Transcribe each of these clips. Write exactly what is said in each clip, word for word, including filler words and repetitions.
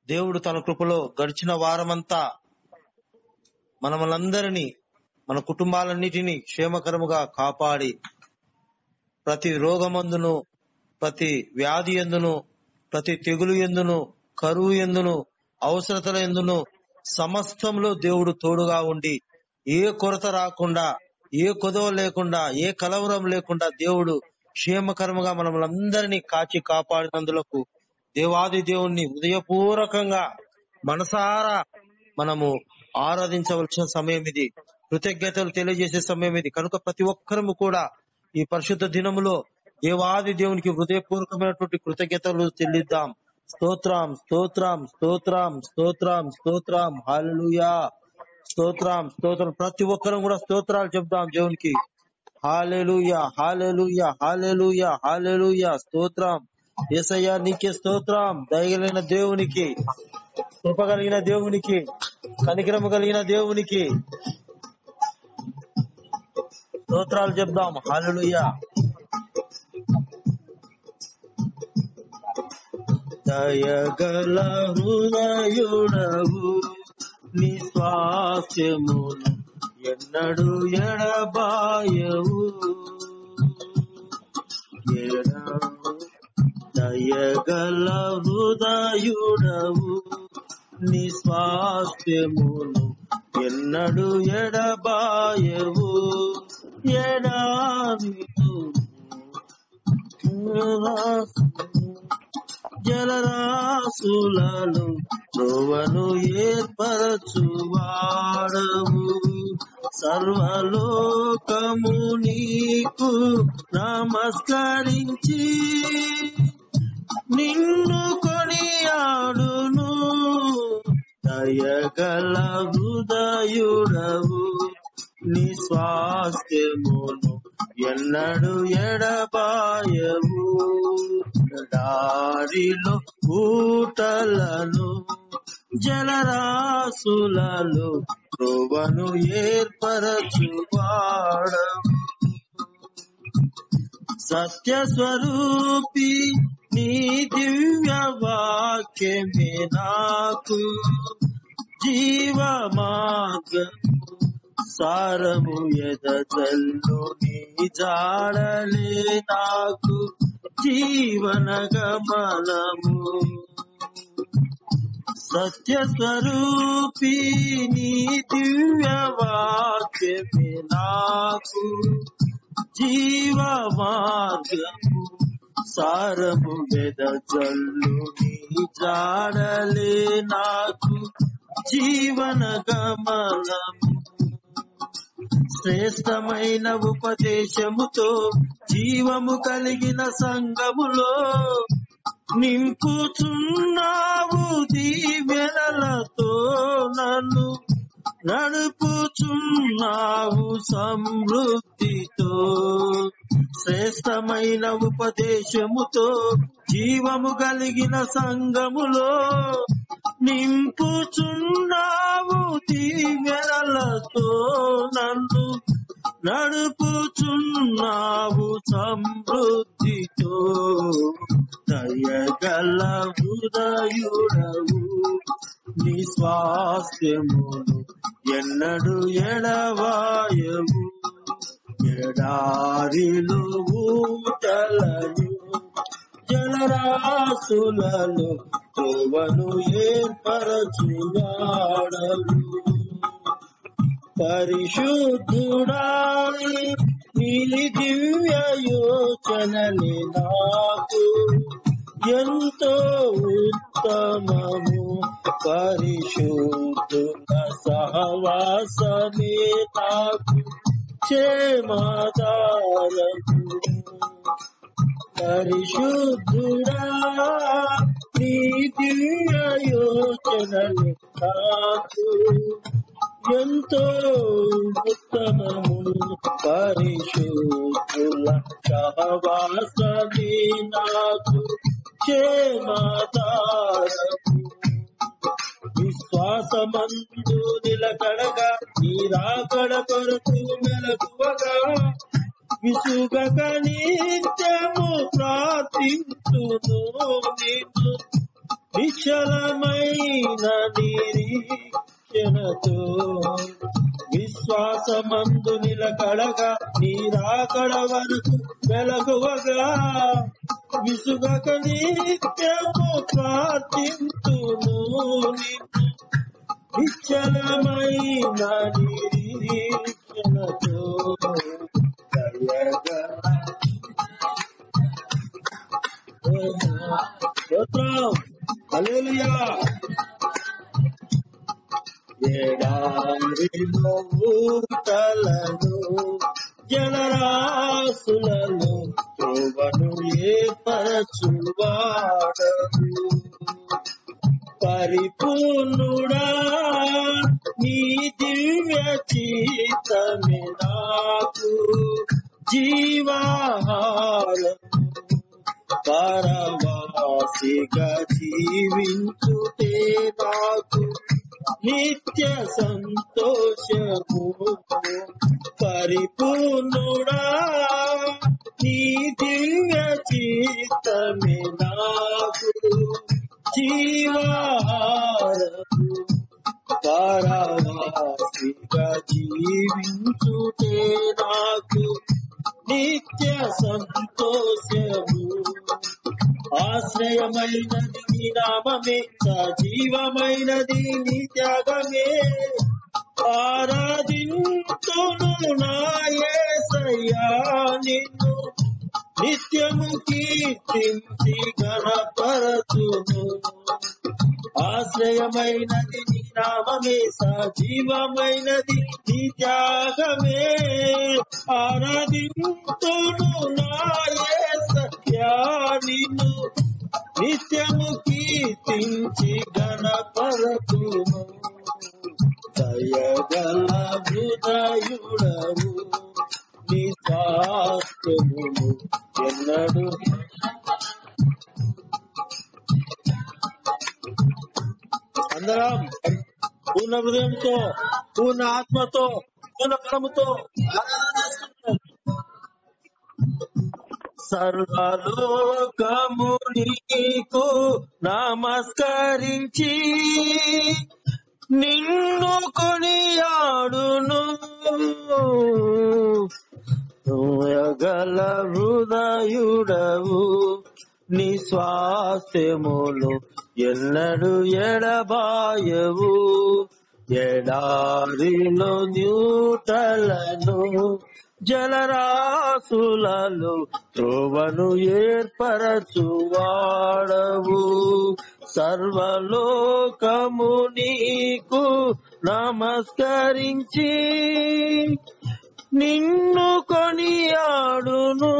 దేవుడు తన కృపలో గడిచిన వారమంతా మనమలందరినీ, మన కుటుంబాలన్నిటినీ క్షేమకరముగా కాపాడి ప్రతి రోగమందును, ప్రతి వ్యాధి ఎందును, ప్రతి తెగులు ఎందును, కరువు ఎందును, అవసరతల ఎందును సమస్తంలో దేవుడు తోడుగా ఉండి ఏ కొరత రాకుండా, ఏ కొదవ లేకుండా, ఏ కలవరం లేకుండా దేవుడు క్షేమకరముగా మనమందరినీ కాచి కాపాడినందులకు దేవాది దేవుణ్ణి హృదయపూర్వకంగా మనసారా మనము ఆరాధించవలసిన సమయం ఇది. కృతజ్ఞతలు తెలియజేసే సమయం ఇది. కనుక ప్రతి ఒక్కరము కూడా ఈ పరిశుద్ధ దినములో దేవాది దేవునికి హృదయపూర్వకమైనటువంటి కృతజ్ఞతలు చెల్లిద్దాం. స్తోత్రం స్తోత్రం స్తోత్రం స్తోత్రం స్తోత్రం హల్లెలూయా స్తోత్రం స్తోత్రం. ప్రతి ఒక్కరం కూడా స్తోత్రాలు చెప్దాం దేవునికి. హల్లెలూయా హల్లెలూయా హల్లెలూయా హల్లెలూయా స్తోత్రం. యేసయ్యా నీకే స్తోత్రం. దయగలిగిన దేవునికి, కృప కలిగిన దేవునికి, కనికరము కలిగిన దేవునికి స్తోత్రాలు చెప్దాం. హల్లెలూయా. దయగల హృదయుడవు నీ స్వాస్థ్యమును ఎన్నడు ఎడబాయవు. దయగల హృదయుడవు నీ స్వాస్థ్యమును ఎన్నడు ఎడబాయవు. ఎడారిలో జలరాశులలో త్రోవను ఏర్పరచువాడవు. సర్వలోకము నీకు నమస్కరించి నిన్ను కొనియాడును. దయగల హృదయుడవు నీ స్వాస్థ్యమును ఎన్నడు ఎడబాయవు. దారిలో ఊటలను జలరాశులలో త్రోవను ఏర్పరచువాడవు. సత్య స్వరూపి నీ దివ్య వాక్యమే నాకు జీవ మార్గము. సారము ఎదజల్లు నీ జాడలే నాకు జీవన గమనము. సత్య స్వరూపి నీ దివ్య వాక్యమే నాకు జీవ మార్గము. సారము వెదజల్లు నీ జాడలే నాకు జీవన గమనము. శ్రేష్టమైన ఉపదేశముతో జీవము కలిగిన సంఘములో నింపుచున్నావు. దీవెనలతో నన్ను నడుపుచున్నావు సమృద్ధితో. శ్రేష్టమైన ఉపదేశముతో జీవము కలిగిన సంఘములో నింపుచున్నావు. దీవెనలతో నన్ను నడుపుచున్నావు సమృద్ధితో. దయగల హృదయుడవు నీ స్వాస్థ్యమును ఎన్నడు ఎడబాయవు. ఎడారిలో ఊటలను జలరాశులలో త్రోవను ఏర్పరచువాడవు. పరిశుద్ధుడా నీ దివ్య యోచనలే నాకు ఎంతో ఉత్తమము. పరిశుద్ధుల సహవాసమే నాకు క్షేమాధారము. పరిశుద్ధుడా నీ దివ్య యోచనలే నాకు ఎంతో ఉత్తమము. పరిశుద్ధుల సహవాసమే నాకు క్షేమాధారము. విశ్వాసమందు నిలకడగా నీ రాకడ కొరకు మెలకువగా విసుగక నిత్యము ప్రార్థించును నిన్ను. నిశ్చలమైన నిరీక్షణతో విశ్వాసమందు నిలకడగా నీ రాకడ వరకు వెలగువగా విసుగక నిత్యము ప్రార్థింతును నిన్ను నిశ్చలమైన నిరీక్షణతో దయగల స్తోత్రం హల్లెలూయా. ఎడారిలో ఊటలను జలరాశులను త్రోవను ఏర్పరచువాడవు పరిపూర్ణుడా నీ దివ్య చిత్తమే నాకు జీవాహారం పరవాసిగా జీవించుటే నాకు నిత్య సంతోషము పరిపూర్ణుడా నీ దివ్య చిత్తమే నాకు జీవాహారము పరవాసిగా జీవించుటే నాకు నిత్య సంతోషము ఆశ్రయమైనది నీ నామమే సజీవమైనది నీ త్యాగమే ఆరాధింతును నా యేసయ్యా నిన్ను నిత్యము కీర్తించి ఘనపరచును ఆశ్రయమైనది నీ నామమే సజీవమైనది నీ త్యాగమే ఆరాధింతును నా యేసయ్యా నిన్ను నిత్యము కీర్తించి ఘనపరచును దయగల హృదయుడవు నీ స్వాస్థ్యమును ఎన్నడు అందరం పూర్ణ హృదయంతో పూర్ణ ఆత్మతో పూర్ణ బలముతో సర్వలోకము నీకు నమస్కరించి నిన్ను కొనియాడును గల హృదయుడవు నీ స్వాస్థ్యములు ఎన్నడు ఎడబాయవు ఎడారిలో న్యూటలను జలరాశులలో త్రోవను ఏర్పరచువాడవు సర్వలోకము నీకు నమస్కరించి నిన్ను కొనియాడును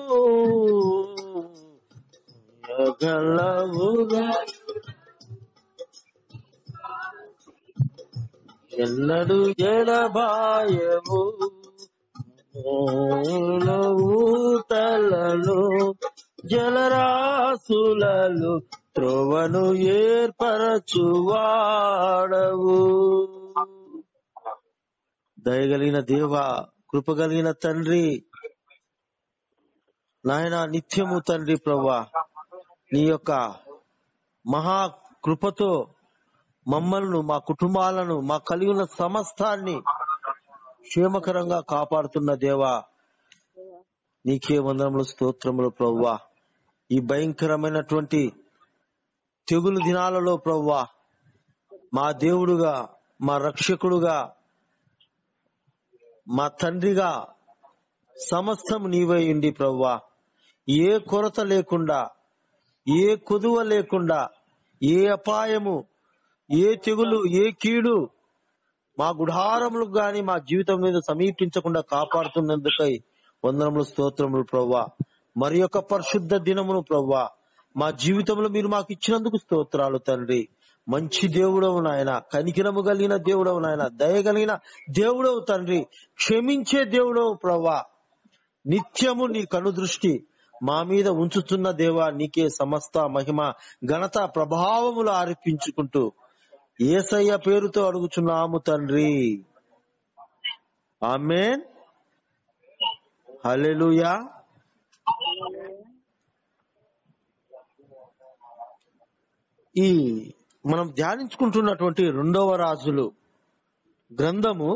ఎన్నడు ఎడబాయవు ఊటలను జలరాశులలో త్రోవను ఏర్పరచువాడవు దయగలిగిన దేవ కృపగలిగిన తండ్రి నాయన నిత్యము తండ్రి ప్రభువా నీ యొక్క మహా కృపతో మమ్మల్ని మా కుటుంబాలను మా కలిగి ఉన్న సమస్తాన్ని క్షేమకరంగా కాపాడుతున్న దేవా నీకే వందనములు స్తోత్రములు ప్రభువా ఈ భయంకరమైనటువంటి తెగులు దినాలలో ప్రభువా మా దేవుడుగా మా రక్షకుడుగా మా తండ్రిగా సమస్తం నీవై ఉండి ప్రభువా ఏ కొరత లేకుండా ఏ కొదువ లేకుండా ఏ అపాయము ఏ తెగులు ఏ కీడు మా గుడారములకు గాని మా జీవితం మీద సమీపించకుండా కాపాడుతున్నందుకై వందనములు స్తోత్రములు ప్రభువా మరి యొక్క పరిశుద్ధ దినమును ప్రభువా మా జీవితంలో మీరు మాకు ఇచ్చినందుకు స్తోత్రాలు తండ్రి మంచి దేవుడవు నాయన కనికిరము కలిగిన దేవుడవు నాయన దయ కలిగిన దేవుడవు తండ్రి క్షమించే దేవుడవు ప్రభువా నిత్యము నీ కనుదృష్టి మా మీద ఉంచుతున్న దేవా నీకే సమస్త మహిమ ఘనత ప్రభావములు ఆరోపించుకుంటూ యేసయ్య పేరుతో అడుగుచున్నాము తండ్రి ఆమేన్ హల్లెలూయా. ఈ మనం ధ్యానించుకుంటున్నటువంటి రెండవ రాజులు గ్రంథము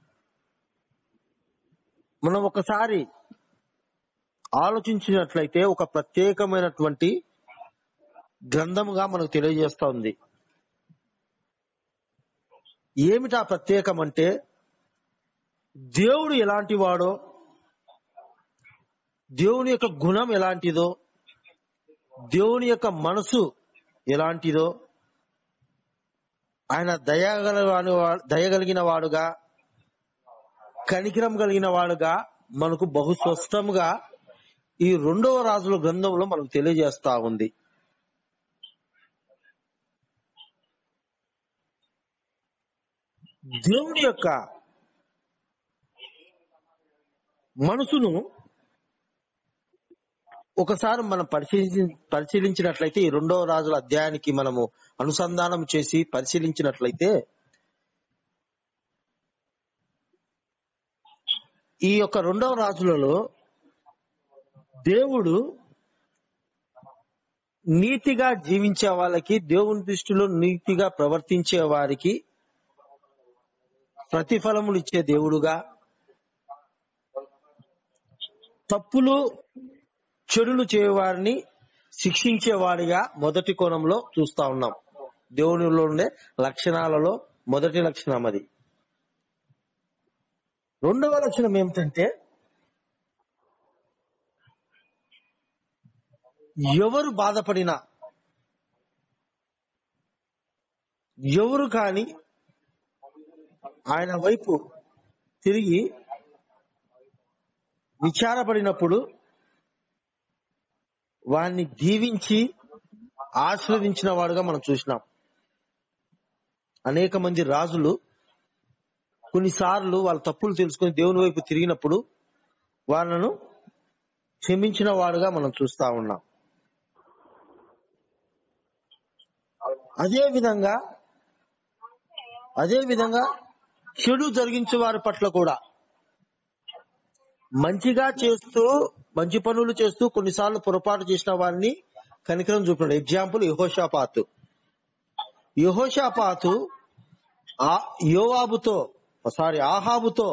మనం ఒకసారి ఆలోచించినట్లయితే ఒక ప్రత్యేకమైనటువంటి గ్రంథముగా మనకు తెలియజేస్తా ఉంది. ఏమిటా ప్రత్యేకం అంటే, దేవుడు ఎలాంటి వాడో, దేవుని యొక్క గుణం ఎలాంటిదో, దేవుని యొక్క మనసు ఎలాంటిదో, ఆయన దయగల దయగలిగిన వాడుగా, కనికరం కలిగిన వాడుగా మనకు బహు స్పష్టంగా ఈ రెండవ రాజుల గ్రంథంలో మనకు తెలియజేస్తా ఉంది. దేవుని యొక్క మనసును ఒకసారి మనం పరిశీలి పరిశీలించినట్లయితే ఈ రెండవ రాజుల అధ్యాయానికి మనము అనుసంధానం చేసి పరిశీలించినట్లయితే ఈ యొక్క రెండవ రాజులలో దేవుడు నీతిగా జీవించే వాళ్ళకి, దేవుని దృష్టిలో నీతిగా ప్రవర్తించే వారికి ప్రతిఫలములు ఇచ్చే దేవుడుగా, తప్పులు చెడులు చేయవారిని శిక్షించేవాడిగా మొదటి కోణంలో చూస్తా ఉన్నాం. దేవునిలో ఉండే లక్షణాలలో మొదటి లక్షణం అది. రెండవ లక్షణం ఏమిటంటే, ఎవరు బాధపడినా, ఎవరు కాని ఆయన వైపు తిరిగి విచారపడినప్పుడు వారిని దీవించి ఆశీర్వదించిన వాడుగా మనం చూసినాం. అనేక మంది రాజులు కొన్నిసార్లు వాళ్ళ తప్పులు తెలుసుకుని దేవుని వైపు తిరిగినప్పుడు వాళ్ళను క్షమించిన వాడుగా మనం చూస్తా ఉన్నాం. అదే విధంగా అదే విధంగా చెడు జరిగించే వారి పట్ల కూడా మంచిగా చేస్తూ మంచి పనులు చేస్తూ కొన్నిసార్లు పొరపాటు చేసిన వారిని కనికరం చూపినాడు. ఎగ్జాంపుల్ యెహోషాపాతు. యెహోషాపాతు ఆ యోవాబుతో సారీ ఆహాబుతో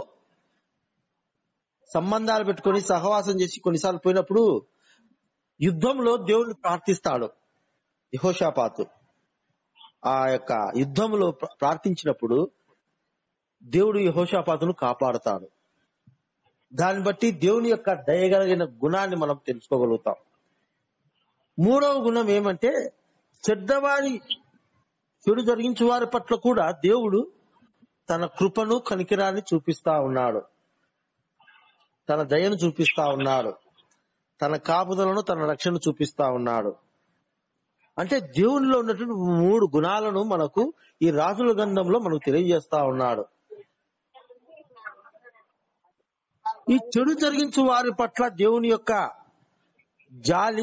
సంబంధాలు పెట్టుకొని సహవాసం చేసి కొన్నిసార్లు పోయినప్పుడు యుద్ధంలో దేవుడిని ప్రార్థిస్తాడు. యెహోషాపాతు ఆ యొక్క యుద్ధంలో ప్రార్థించినప్పుడు దేవుడు యెహోషాపాతును కాపాడుతాడు. దాన్ని బట్టి దేవుని యొక్క దయగలిగిన గుణాన్ని మనం తెలుసుకోగలుగుతాం. మూడవ గుణం ఏమంటే, చెడ్డవారి చెడు జరిగించే వారి పట్ల కూడా దేవుడు తన కృపను కనికరాన్ని చూపిస్తా ఉన్నాడు, తన దయను చూపిస్తా ఉన్నాడు, తన కాపుదలను తన రక్షణ చూపిస్తా ఉన్నాడు. అంటే దేవునిలో ఉన్నటువంటి మూడు గుణాలను మనకు ఈ రాజుల గ్రంథంలో మనకు తెలియజేస్తా ఉన్నాడు. ఈ చెడు జరిగించు వారి పట్ల దేవుని యొక్క జాలి,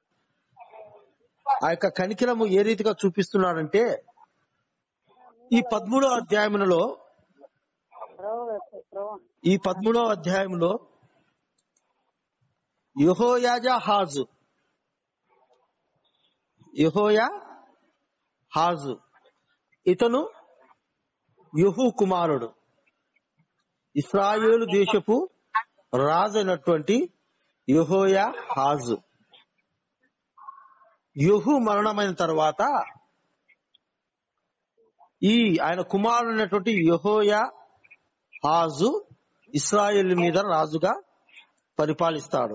ఆ యొక్క కనికరము ఏ రీతిగా చూపిస్తున్నాడంటే, ఈ పదమూడవ అధ్యాయంలో ఈ పదమూడవ అధ్యాయంలో యెహోయాహాజు యెహోయా హాజు ఇతను యెహూ కుమారుడు, ఇశ్రాయేలు దేశపు రాజు అయినటువంటి యెహోయా హాజు. యెహూ మరణమైన తర్వాత ఈ ఆయన కుమారుడైనటువంటి యెహోయా హాజు ఇశ్రాయేలు మీద రాజుగా పరిపాలిస్తాడు.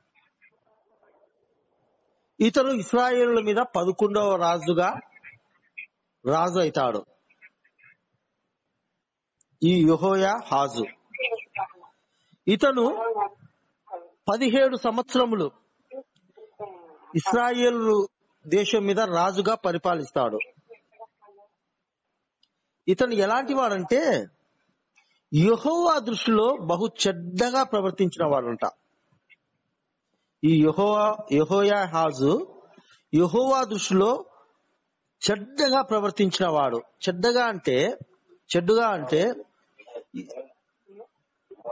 ఇతను ఇశ్రాయేలు మీద పదకొండవ రాజుగా రాజు అవుతాడు. ఈ యెహోయా హాజు ఇతను పదిహేడు సంవత్సరములు ఇశ్రాయేలు దేశం మీద రాజుగా పరిపాలిస్తాడు. ఇతను ఎలాంటి వాడంటే, యెహోవా దృష్టిలో బహు చెడ్డగా ప్రవర్తించిన వాడంట. ఈ యెహోవా యెహోయా హాజు యెహోవా దృష్టిలో చెడ్డగా ప్రవర్తించిన వాడు. చెడ్డగా అంటే చెడ్డుగా అంటే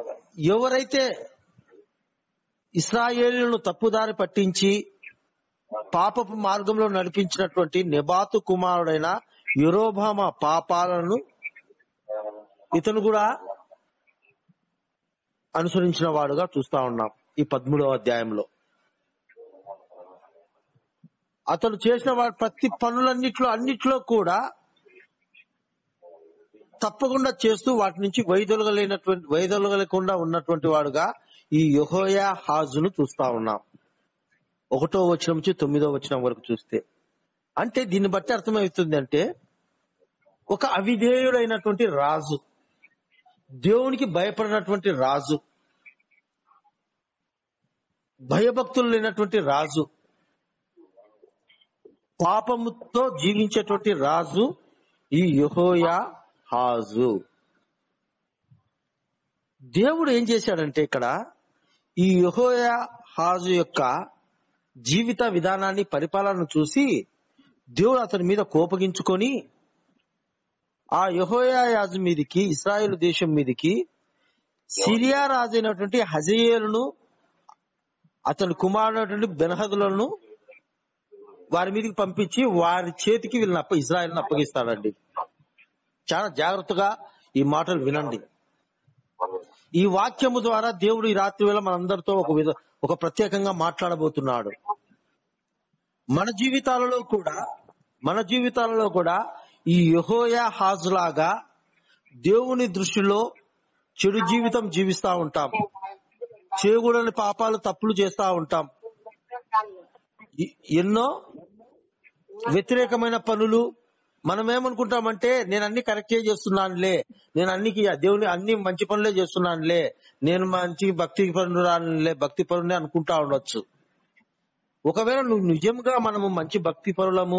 ఎవరైతే ఇశ్రాయేలును తప్పుదారి పట్టించి పాపపు మార్గంలో నడిపించినటువంటి నెబాతు కుమారుడైన యెరోబామ పాపాలను ఇతను కూడా అనుసరించిన వాడుగా చూస్తా ఉన్నాం ఈ పదమూడవ అధ్యాయంలో. అతడు చేసిన వాడి ప్రతి పనులన్నిట్లో అన్నిట్లో కూడా తప్పకుండా చేస్తూ వాటి నుంచి వైదొలగలేనటువంటి వైదొలగలేకుండా ఉన్నటువంటి వాడుగా ఈ యెహోయాహాజును చూస్తా ఉన్నాం. ఒకటో వచనం నుంచి తొమ్మిదో వచనం వరకు చూస్తే, అంటే దీన్ని బట్టి అర్థమవుతుంది అంటే ఒక అవిధేయుడైనటువంటి రాజు, దేవునికి భయపడినటువంటి రాజు, భయభక్తులు లేనటువంటి రాజు, పాపముతో జీవించేటువంటి రాజు ఈ యెహోయాహాజు. దేవుడు ఏం చేశాడంటే ఇక్కడ ఈ యెహోయాహాజు యొక్క జీవిత విధానాన్ని, పరిపాలనను చూసి దేవుడు అతని మీద కోపగించుకొని ఆ యెహోయాహాజు మీదికి, ఇశ్రాయేలు దేశం మీదికి సిరియా రాజు అయినటువంటి హజయేలును అతని కుమారుడైనటువంటి బెన్హదదులను వారి మీదకి పంపించి వారి చేతికి వీళ్ళని అప్ప ఇజ్రాయెల్ని అప్పగిస్తాడండి. చాలా జాగ్రత్తగా ఈ మాటలు వినండి. ఈ వాక్యము ద్వారా దేవుడు ఈ రాత్రి వేళ మనందరితో ఒక విధ ఒక ప్రత్యేకంగా మాట్లాడబోతున్నాడు. మన జీవితాలలో కూడా మన జీవితాలలో కూడా ఈ యెహోయాహాజు లాగా దేవుని దృష్టిలో చెడు జీవితం జీవిస్తా ఉంటాం, చేయకూడని పాపాలు, తప్పులు చేస్తా ఉంటాం, ఎన్నో వ్యతిరేకమైన పనులు. మనం ఏమనుకుంటామంటే నేను అన్ని కరెక్టే చేస్తున్నానులే, నేను అన్ని దేవుని అన్ని మంచి పనులే చేస్తున్నానులే, నేను మంచి భక్తి పరురానులే భక్తి పరునే అనుకుంటా ఉండొచ్చు. ఒకవేళ నువ్వు నిజంగా మనము మంచి భక్తి పరులము,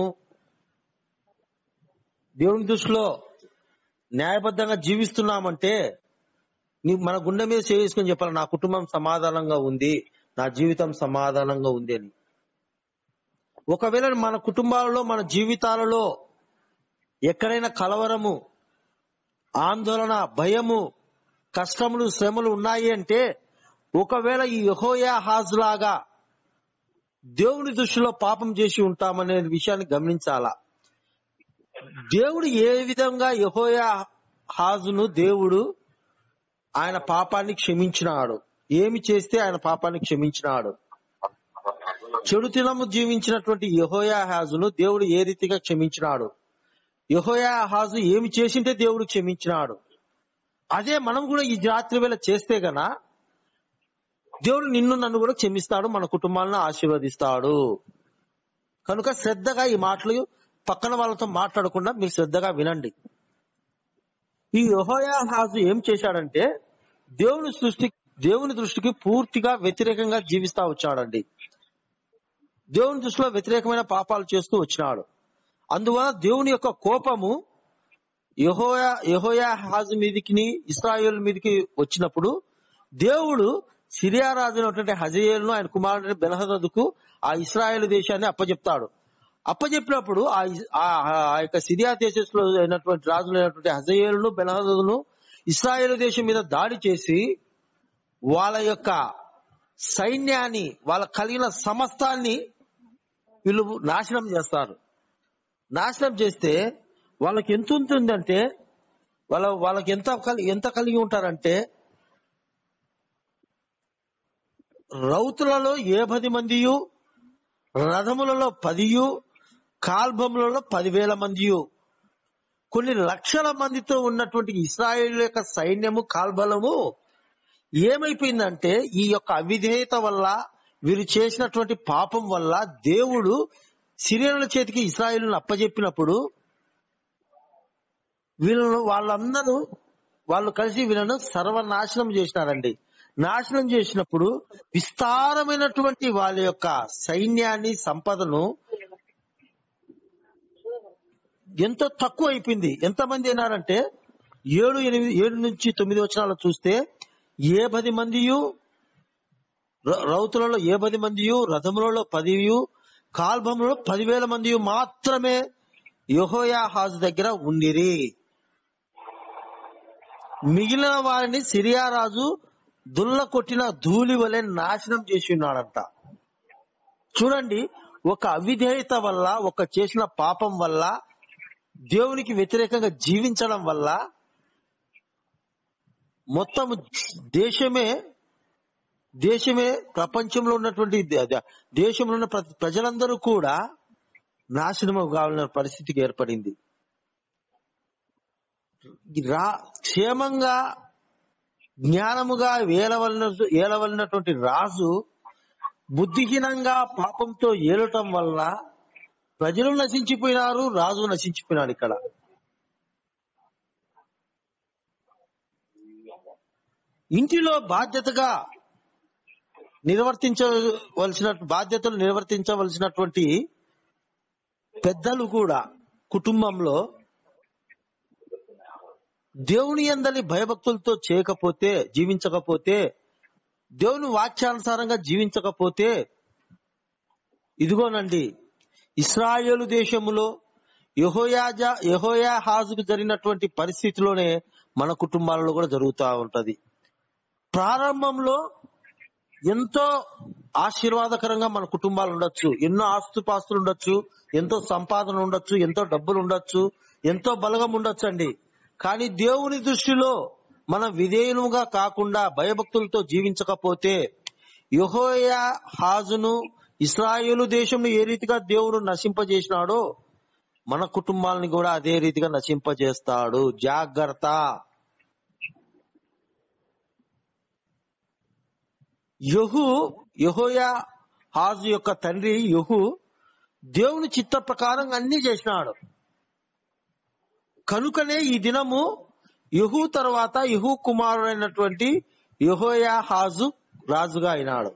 దేవుని దృష్టిలో న్యాయబద్ధంగా జీవిస్తున్నామంటే నీ మన గుండె మీద చేసుకొని చెప్పాలి, నా కుటుంబం సమాధానంగా ఉంది, నా జీవితం సమాధానంగా ఉంది అని. ఒకవేళ మన కుటుంబాలలో, మన జీవితాలలో ఎక్కడైనా కలవరము, ఆందోళన, భయము, కష్టములు, శ్రమలు ఉన్నాయి అంటే ఒకవేళ ఈ యెహోయాహాజు లాగా దేవుని దృష్టిలో పాపం చేసి ఉంటామనే విషయాన్ని గమనించాలా. దేవుడు ఏ విధంగా యెహోయాహాజును దేవుడు ఆయన పాపాన్ని క్షమించినాడు, ఏమి చేస్తే ఆయన పాపాన్ని క్షమించినాడు. చెడుతనము జీవించినటువంటి యెహోయాహాజును దేవుడు ఏ రీతిగా క్షమించినాడు, యెహోయాహాజు ఏమి చేసింటే దేవుడు క్షమించినాడు. అదే మనం కూడా ఈ రాత్రి వేళ చేస్తే గన దేవుడు నిన్ను నన్ను కూడా క్షమిస్తాడు, మన కుటుంబాలను ఆశీర్వదిస్తాడు. కనుక శ్రద్ధగా ఈ మాటలు పక్కన వాళ్ళతో మాట్లాడకుండా మీరు శ్రద్ధగా వినండి. ఈ యెహోయాహాజు ఏం చేశాడంటే దేవుని సృష్టి దేవుని దృష్టికి పూర్తిగా వ్యతిరేకంగా జీవిస్తా వచ్చాడండి. దేవుని దృష్టిలో వ్యతిరేకమైన పాపాలు చేస్తూ వచ్చినాడు. అందువల్ల దేవుని యొక్క కోపము యెహోయా యెహోయాహాజు మీదికి, ఇశ్రాయేలు మీదికి వచ్చినప్పుడు దేవుడు సిరియా రాజు అయినటువంటి హజయేలును ఆయన కుమారుడు బెన్హదదుకు ఆ ఇశ్రాయేలు దేశాన్ని అప్పచెప్తాడు. అప్పచెప్పినప్పుడు ఆ యొక్క సిరియా దేశంలో అయినటువంటి రాజులు అయినటువంటి హజయేలును బెన్హదదును ఇశ్రాయేలు దేశం మీద దాడి చేసి వాళ్ళ యొక్క సైన్యాన్ని, వాళ్ళ కలిగిన సమస్తాన్ని వీళ్ళు నాశనం చేస్తారు. నాశనం చేస్తే వాళ్ళకి ఎంత ఉంటుందంటే వాళ్ళ వాళ్ళకి ఎంత ఎంత కలిగి ఉంటారంటే రౌతులలో ఏ పది మందియు, రథములలో పదియు, కాల్బములలో పదివేల మందియు, కొన్ని లక్షల మందితో ఉన్నటువంటి ఇశ్రాయేలు యొక్క సైన్యము, కాల్బలము ఏమైపోయిందంటే ఈ యొక్క అవిధేయత వల్ల, వీరు చేసినటువంటి పాపం వల్ల దేవుడు సిరియనుల చేతికి ఇశ్రాయేలును అప్పజెప్పినప్పుడు వీళ్ళను వాళ్ళందరూ వాళ్ళు కలిసి వీళ్ళను సర్వనాశనం చేసినారండి. నాశనం చేసినప్పుడు విస్తారమైనటువంటి వాళ్ళ యొక్క సైన్యాన్ని, సంపదను ఎంతో తక్కువ అయిపోయింది. ఎంతమంది అయినారంటే ఏడు ఎనిమిది ఏడు నుంచి తొమ్మిది వచనాలు చూస్తే ఏ పది మందియు, రౌతులలో ఏ పది మందియు, రథములలో పదియు, కాల్బములలో పదివేల మందియు మాత్రమే యెహోయాహాజు దగ్గర ఉండిరి. మిగిలిన వారిని సిరియా రాజు దుల్ల కొట్టిన ధూళి వలె నాశనం చేసి ఉన్నాడంట. చూడండి, ఒక అవిధేయత వల్ల, ఒక చేసిన పాపం వల్ల, దేవునికి వ్యతిరేకంగా జీవించడం వల్ల మొత్తం దేశమే దేశమే ప్రపంచంలో ఉన్నటువంటి దేశంలో ఉన్న ప్రజలందరూ కూడా నాశనం కావాలన్న పరిస్థితికి ఏర్పడింది. రా క్షేమంగా జ్ఞానముగా ఏలవలన ఏలవలనటువంటి రాజు బుద్ధిహీనంగా పాపంతో ఏలటం వల్ల ప్రజలు నశించిపోయినారు, రాజు నశించిపోయినాడు. ఇక్కడ ఇంటిలో బాధ్యతగా నిర్వర్తించవలసిన బాధ్యతలు నిర్వర్తించవలసినటువంటి పెద్దలు కూడా కుటుంబంలో దేవుని యందలి భయభక్తులతో చేయకపోతే, జీవించకపోతే, దేవుని వాక్యానుసారంగా జీవించకపోతే, ఇదిగోనండి ఇశ్రాయేలు దేశములో యెహోయాజా యెహోయాహాజుకు జరిగినటువంటి పరిస్థితిలోనే మన కుటుంబాలలో కూడా జరుగుతూ ఉంటది. ప్రారంభంలో ఎంతో ఆశీర్వాదకరంగా మన కుటుంబాలు ఉండొచ్చు, ఎన్నో ఆస్తుపాస్తులు ఉండొచ్చు, ఎంతో సంపాదన ఉండొచ్చు, ఎంతో డబ్బులు ఉండొచ్చు, ఎంతో బలగం ఉండొచ్చు అండి. కానీ దేవుని దృష్టిలో మనం విధేయులుగా కాకుండా భయభక్తులతో జీవించకపోతే, యెహోయాహాజును ఇశ్రాయేలు దేశంలో ఏ రీతిగా దేవుడు నశింపజేసినాడో మన కుటుంబాలను కూడా అదే రీతిగా నశింపజేస్తాడు. జాగ్రత్త. యెహూ యెహోయాహాజు యొక్క తండ్రి యెహూ దేవుని చిత్త ప్రకారం అన్ని చేసినాడు. కనుకనే ఈ దినము యెహూ తర్వాత యెహూ కుమారుడైనటువంటి యెహోయాహాజు రాజుగా అయినాడు.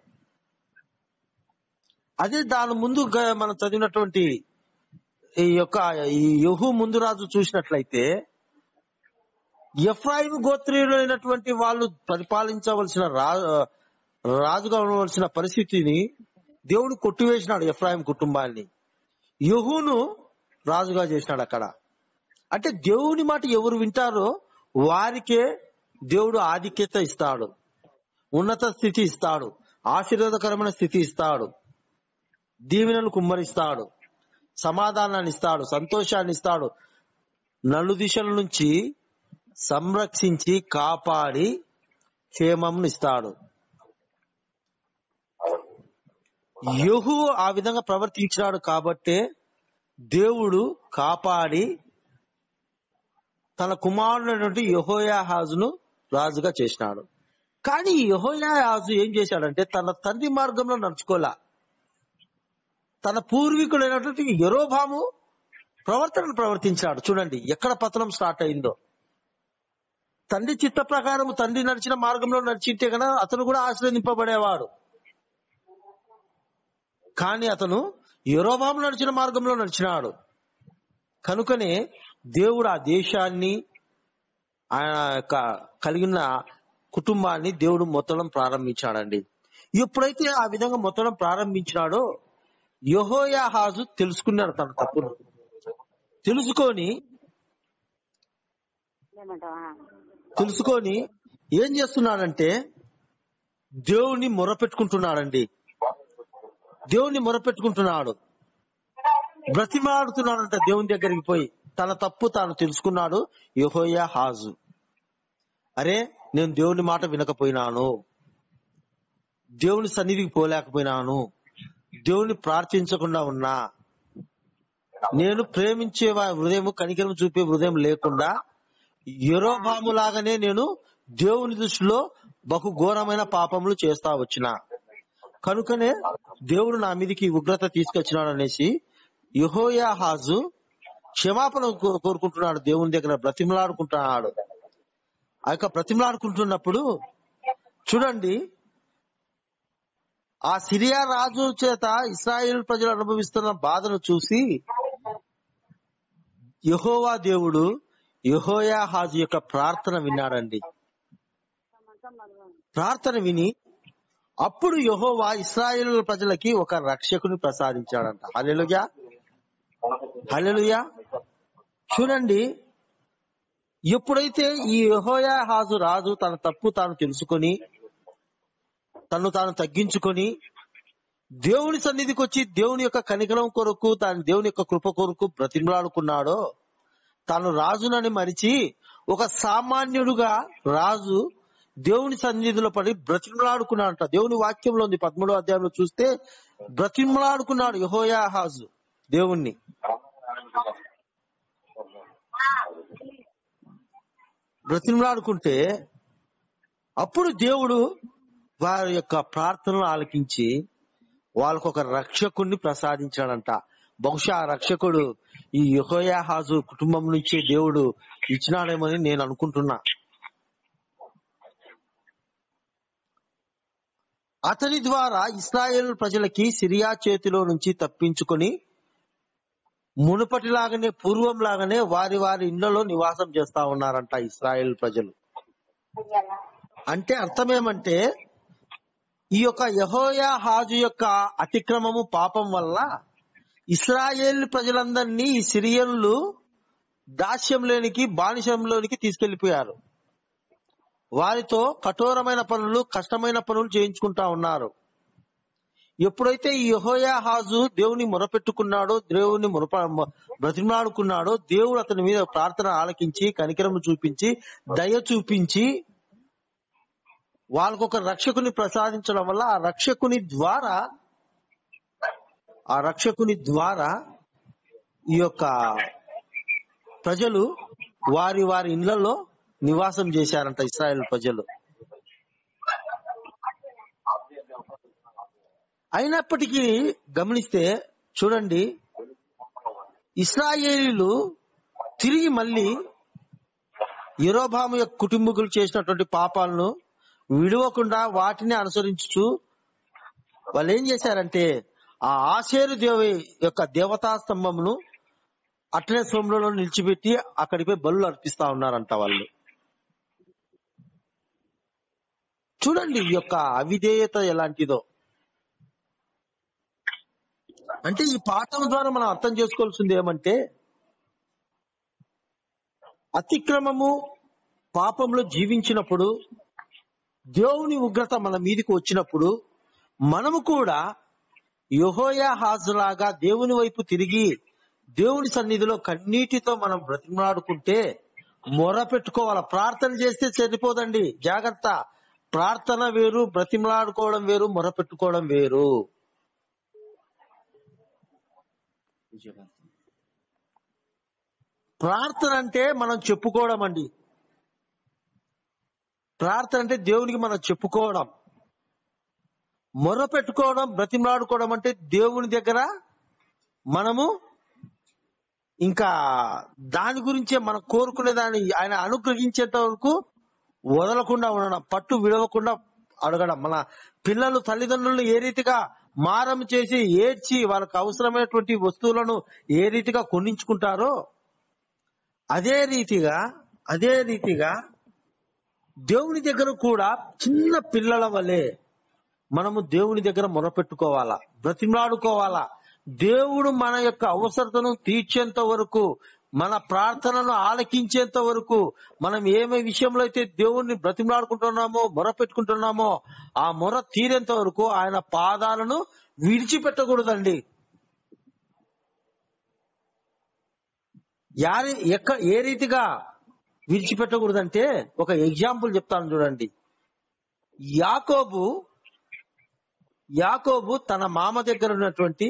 అదే దాని ముందు మనం చదివినటువంటి ఈ యొక్క ఈ యెహూ ముందు రాజు చూసినట్లయితే ఎఫ్రాయిము గోత్రీయులైనటువంటి వాళ్ళు పరిపాలించవలసిన రాజుగా ఉండవలసిన పరిస్థితిని దేవుడు కొట్టివేసినాడు. ఎఫ్రాయిం కుటుంబాన్ని యెహూను రాజుగా చేసినాడు. అక్కడ అంటే దేవుని మాట ఎవరు వింటారో వారికే దేవుడు ఆధిక్యత ఇస్తాడు, ఉన్నత స్థితి ఇస్తాడు, ఆశీర్వాదకరమైన స్థితి ఇస్తాడు, దీవెనలు కుమ్మరిస్తాడు, సమాధానాన్ని ఇస్తాడు, సంతోషాన్ని ఇస్తాడు, నలు దిశల నుంచి సంరక్షించి కాపాడి క్షేమం ఇస్తాడు. యెహూ ఆ విధంగా ప్రవర్తించినాడు కాబట్టే దేవుడు కాపాడి తన కుమారుడైనటువంటి యెహోయాహాజును రాజుగా చేసినాడు. కానీ యెహోయాహాజు ఏం చేశాడంటే తన తండ్రి మార్గంలో నడుచుకోలే. తన పూర్వీకుడైనటువంటి యెరోబాము ప్రవర్తనను ప్రవర్తించాడు. చూడండి ఎక్కడ పతనం స్టార్ట్ అయిందో. తండ్రి చిత్త ప్రకారం తండ్రి నడిచిన మార్గంలో నడిచింటే కనుక అతను కూడా ఆశీర్వదింపబడేవాడు. కానీ అతను యెరోబాము నడిచిన మార్గంలో నడిచినాడు. కనుకనే దేవుడు ఆ దేశాన్ని, ఆయన యొక్క కలిగిన కుటుంబాన్ని దేవుడు మొత్తడం ప్రారంభించాడండి. ఎప్పుడైతే ఆ విధంగా మొత్తడం ప్రారంభించినాడో యెహోయాహాజు తెలుసుకున్నాడు తన తప్పును. తెలుసుకొని తెలుసుకొని ఏం చేస్తున్నాడంటే దేవుణ్ణి మొరపెట్టుకుంటున్నాడండి. దేవుణ్ణి మొరపెట్టుకుంటున్నాడు, బ్రతిమాడుతున్నాడంట దేవుని దగ్గరికి పోయి. తన తప్పు తాను తెలుసుకున్నాడు యెహోయాహాజు. అరే నేను దేవుని మాట వినకపోయినాను, దేవుని సన్నిధికి పోలేకపోయినాను, దేవుని ప్రార్థించకుండా ఉన్నా, నేను ప్రేమించే హృదయం, కనికరం చూపే హృదయం లేకుండా యెరోబాము లాగానే నేను దేవుని దృష్టిలో బహు ఘోరమైన పాపములు చేస్తా వచ్చిన. కనుకనే దేవుడు నా మీదకి ఉగ్రత తీసుకొచ్చినాడు అనేసి యెహోయాహాజు క్షమాపణ కోరుకుంటున్నాడు, దేవుని దగ్గర బ్రతిమలాడుకుంటున్నాడు. ఆ యొక్క బ్రతిమలాడుకుంటున్నప్పుడు చూడండి, ఆ సిరియా రాజు చేత ఇశ్రాయేలు ప్రజలు అనుభవిస్తున్న బాధను చూసి యెహోవా దేవుడు యెహోయాహాజు యొక్క ప్రార్థన విన్నాడండి. ప్రార్థన విని అప్పుడు యెహోవా ఇశ్రాయేలు ప్రజలకి ఒక రక్షకుని ప్రసాదించాడంట. హల్లెలూయా, హల్లెలూయా. చూడండి, ఎప్పుడైతే ఈ యెహోయాహాజు రాజు తన తప్పు తాను తెలుసుకొని తను తాను తగ్గించుకొని దేవుని సన్నిధికి వచ్చి దేవుని యొక్క కనికరం కొరకు, తాను దేవుని యొక్క కృప కొరకు బ్రతిమలాడుకున్నాడో, తాను రాజునని మరిచి ఒక సామాన్యుడుగా రాజు దేవుని సన్నిధిలో పడి బ్రతిమలాడుకున్నాడంట. దేవుని వాక్యంలో ఉంది, పదమూడో అధ్యాయంలో చూస్తే బ్రతిమలాడుకున్నాడు యెహోయాహాజు దేవుణ్ణి. బ్రతిమలాడుకుంటే అప్పుడు దేవుడు వారి యొక్క ప్రార్థనలు ఆలకించి వాళ్ళకు ఒక రక్షకుడిని ప్రసాదించాడంట. బహుశా ఆ రక్షకుడు ఈ యెహోయాహాజు కుటుంబం నుంచి దేవుడు ఇచ్చినాడేమని నేను అనుకుంటున్నా. అతని ద్వారా ఇశ్రాయేలు ప్రజలకి సిరియా చేతిలో నుంచి తప్పించుకొని మునుపటిలాగానే పూర్వం లాగానే వారి వారి ఇళ్లలో నివాసం చేస్తా ఉన్నారంట ఇశ్రాయేల్ ప్రజలు. అంటే అర్థమేమంటే ఈ యొక్క యెహోయాహాజు యొక్క అతిక్రమము పాపం వల్ల ఇశ్రాయేల్ ప్రజలందరినీ ఈ సిరియన్లు దాస్యంలోనికి బానిసంలోనికి తీసుకెళ్లిపోయారు. వారితో కఠోరమైన పనులు, కష్టమైన పనులు చేయించుకుంటా ఉన్నారు. ఎప్పుడైతే ఈ యెహోయాహాజు దేవుని మొరపెట్టుకున్నాడో, దేవుని మొరప బ్రతిమలాడుకున్నాడో, దేవుడు అతని మీద ప్రార్థన ఆలకించి కనికరము చూపించి దయ చూపించి వాళ్ళకు ఒక రక్షకుని ప్రసాదించడం వల్ల ఆ రక్షకుని ద్వారా ఆ రక్షకుని ద్వారా ఈ యొక్క ప్రజలు వారి వారి ఇళ్లలో నివాసం చేశారంట ఇశ్రాయేల్ ప్రజలు. అయినప్పటికీ గమనిస్తే చూడండి, ఇశ్రాయేలీలు తిరిగి మళ్ళీ యెరోబాము యొక్క కుటుంబీకులు చేసినటువంటి పాపాలను విడవకుండా వాటిని అనుసరించు వాళ్ళు ఏం చేశారంటే ఆ ఆషేరు దేవి యొక్క దేవతా స్తంభమును అట్లే స్తంభంలో నిలిచిపెట్టి అక్కడిపై బలులు అర్పిస్తా ఉన్నారంట వాళ్ళు. చూడండి ఈ యొక్క అవిధేయత ఎలాంటిదో. అంటే ఈ పాఠం ద్వారా మనం అర్థం చేసుకోవాల్సింది ఏమంటే, అతిక్రమము పాపంలో జీవించినప్పుడు, దేవుని ఉగ్రత మన మీదకి వచ్చినప్పుడు మనము కూడా యెహోయాహాజులాగా దేవుని వైపు తిరిగి దేవుని సన్నిధిలో కన్నీటితో మనం బ్రతిమలాడుకుంటే, మొర పెట్టుకోవాల. ప్రార్థన చేస్తే సరిపోదండి, జాగ్రత్త. ప్రార్థన వేరు, బ్రతిమలాడుకోవడం వేరు, మొర పెట్టుకోవడం వేరు. ప్రార్థన అంటే మనం చెప్పుకోవడం అండి. ప్రార్థన అంటే దేవునికి మనం చెప్పుకోవడం. మొర పెట్టుకోవడం, బ్రతిమలాడుకోవడం అంటే దేవుని దగ్గర మనము ఇంకా దాని గురించే మనం కోరుకునే దాన్ని ఆయన అనుగ్రహించేంత వరకు వదలకుండా ఉండడం, పట్టు విడవకుండా అడగడం. మన పిల్లలు తల్లిదండ్రులను ఏ రీతిగా మారం చేసి ఏడ్చి వాళ్ళకు అవసరమైనటువంటి వస్తువులను ఏ రీతిగా కొనించుకుంటారో అదే రీతిగా అదే రీతిగా దేవుని దగ్గర కూడా చిన్న పిల్లల వలె మనము దేవుని దగ్గర మొరపెట్టుకోవాలా, బ్రతిమలాడుకోవాలా. దేవుడు మన యొక్క అవసరతను తీర్చేంత వరకు, మన ప్రార్థనను ఆలకించేంత వరకు, మనం ఏమే విషయంలో అయితే దేవుణ్ణి బ్రతిమలాడుకుంటున్నామో, మొర పెట్టుకుంటున్నామో ఆ మొర తీరేంత వరకు ఆయన పాదాలను విడిచిపెట్టకూడదండి. యారి ఎక్క ఏ రీతిగా విడిచిపెట్టకూడదంటే ఒక ఎగ్జాంపుల్ చెప్తాను చూడండి. యాకోబు యాకోబు తన మామ దగ్గర ఉన్నటువంటి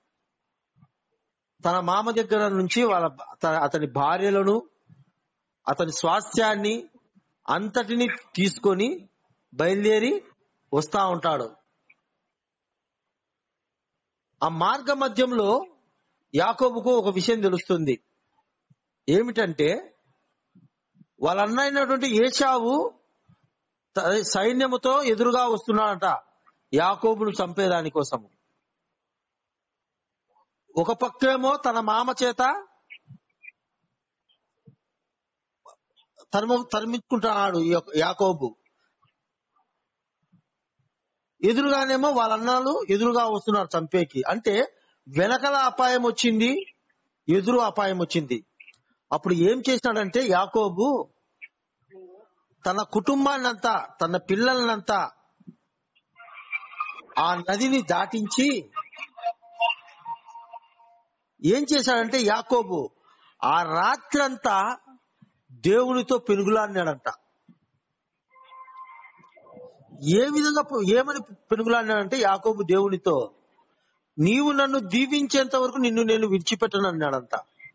తన మామ దగ్గర నుంచి వాళ్ళ అతని భార్యలను, అతని స్వాస్థ్యాన్ని అంతటిని తీసుకొని బయలుదేరి వస్తా ఉంటాడు. ఆ మార్గ మధ్యంలో యాకోబుకు ఒక విషయం తెలుస్తుంది. ఏమిటంటే వాళ్ళ అన్న అయినటువంటి ఏశావు సైన్యముతో ఎదురుగా వస్తున్నాడట యాకోబును చంపేదాని కోసము. ఒక పక్కేమో తన మామ చేత తరిమ తరిమించుకుంటున్నాడు యాకోబు, ఎదురుగానేమో వాళ్ళ అన్నాలు ఎదురుగా వస్తున్నారు చంపేకి. అంటే వెనకల అపాయం వచ్చింది, ఎదురు అపాయం వచ్చింది. అప్పుడు ఏం చేసినాడంటే యాకోబు తన కుటుంబాన్నంతా, తన పిల్లలనంతా ఆ నదిని దాటించి ఏం చేశాడంటే యాకోబు ఆ రాత్రంతా దేవునితో పెనుగులాడినాడంట. ఏ విధంగా ఏమని పెనుగులాడినాడంటే యాకోబు దేవునితో, నీవు నన్ను దీవించేంత వరకు నిన్ను నేను విడిచిపెట్టను అన్నాడంట.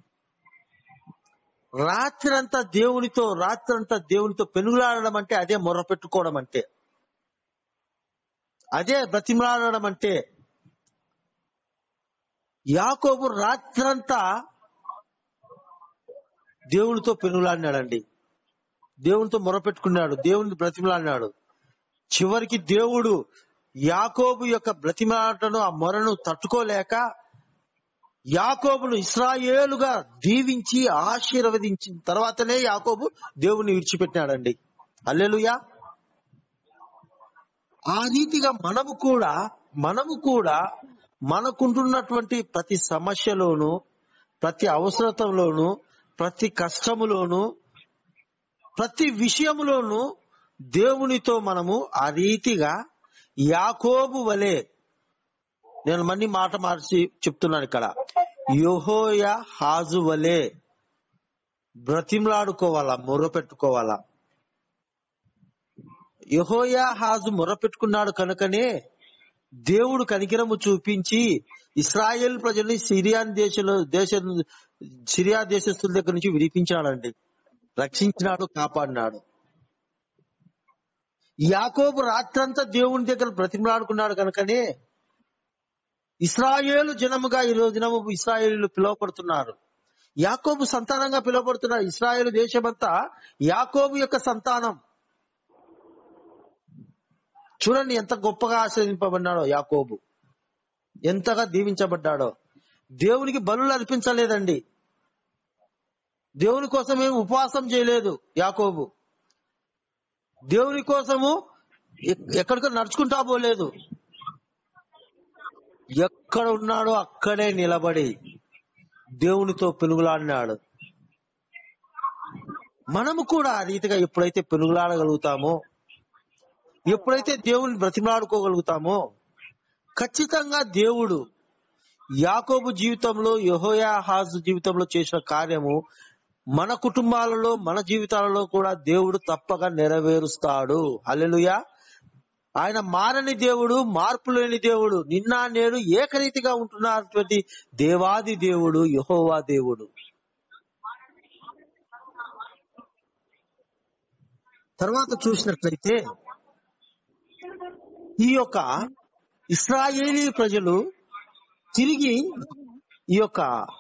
రాత్రంతా దేవునితో రాత్రంతా దేవునితో పెనుగులాడడం అంటే అదే మొర్ర పెట్టుకోవడం అంటే, అదే బ్రతిమలాడడం అంటే. యాకోబు రాత్రంతా దేవునితో పెనుగులాడినాడండి, దేవునితో మొర్ర పెట్టుకున్నాడు, దేవుని బ్రతిమలాడినాడు. చివరికి దేవుడు యాకోబు యొక్క బ్రతిమలాటను ఆ మొరను తట్టుకోలేక యాకోబును ఇశ్రాయేలుగా దీవించి ఆశీర్వదించిన తర్వాతనే యాకోబు దేవుని విడిచిపెట్టినాడండి. హల్లెలూయా. ఆ రీతిగా మనము కూడా మనము కూడా మనకుంటున్నటువంటి ప్రతి సమస్యలోను, ప్రతి అవసరతలోను, ప్రతి కష్టములోను, ప్రతి విషయములోను దేవునితో మనము ఆ రీతిగా యాకోబు వలె, నేను మళ్ళీ మాట మార్చి చెప్తున్నాను ఇక్కడ, యెహోయా హాజు వలె బ్రతిమలాడుకోవాలా, మొర్ర పెట్టుకోవాలా. యెహోయా హాజు మొర్ర పెట్టుకున్నాడు కనుకనే దేవుడు కనికరము చూపించి ఇశ్రాయేల్ ప్రజల్ని సిరియా దేశంలో దేశ సిరియా దేశస్తుల దగ్గర నుంచి విడిపించాడండి, రక్షించినాడు, కాపాడినాడు. యాకోబు రాత్రంతా దేవుని దగ్గర బ్రతిమలాడుకున్నాడు కనుకనే ఇశ్రాయేలు జనముగా ఈ రోజు దినము ఇశ్రాయేలు పిలువబడుతున్నారు. యాకోబు సంతానంగా పిలువబడుతున్నారు. ఇశ్రాయేలు దేశమంతా యాకోబు యొక్క సంతానం. చూడండి ఎంత గొప్పగా ఆశ్రయింపబడ్డాడో యాకోబు, ఎంతగా దీవించబడ్డాడో. దేవునికి బలులు అర్పించలేదండి, దేవుని కోసం ఏం ఉపవాసం చేయలేదు యాకోబు, దేవుని కోసము ఎక్కడికో నడుచుకుంటా పోలేదు. ఎక్కడ ఉన్నాడో అక్కడే నిలబడి దేవునితో పెనుగులాడినాడు. మనము కూడా ఆ రీతిగా ఎప్పుడైతే పెనుగులాడగలుగుతామో, ఎప్పుడైతే దేవుని బ్రతిమలాడుకోగలుగుతామో, ఖచ్చితంగా దేవుడు యాకోబు జీవితంలో, యెహోయాహాజు జీవితంలో చేసిన కార్యము మన కుటుంబాలలో, మన జీవితాలలో కూడా దేవుడు తప్పక నెరవేరుస్తాడు. హల్లెలూయా. ఆయన మారని దేవుడు, మార్పు లేని దేవుడు, నిన్న నేడు ఏకరీతిగా ఉంటున్నటువంటి దేవాది దేవుడు యెహోవా దేవుడు. తర్వాత చూసినట్లయితే ఈ యొక్క ఇశ్రాయేలీ ప్రజలు తిరిగి ఈ యొక్క